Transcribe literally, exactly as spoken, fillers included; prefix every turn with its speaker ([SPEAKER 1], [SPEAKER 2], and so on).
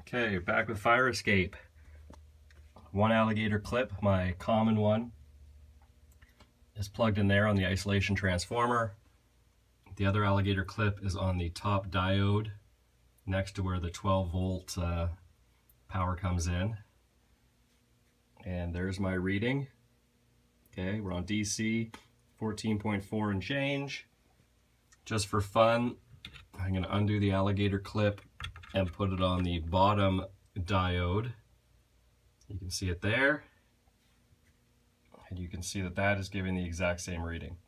[SPEAKER 1] Okay, back with fire escape. One alligator clip, my common one, is plugged in there on the isolation transformer. The other alligator clip is on the top diode next to where the twelve volt uh, power comes in. And there's my reading. Okay, we're on D C, fourteen point four and change. Just for fun, I'm going to undo the alligator clip and put it on the bottom diode. You can see it there. And you can see that that is giving the exact same reading.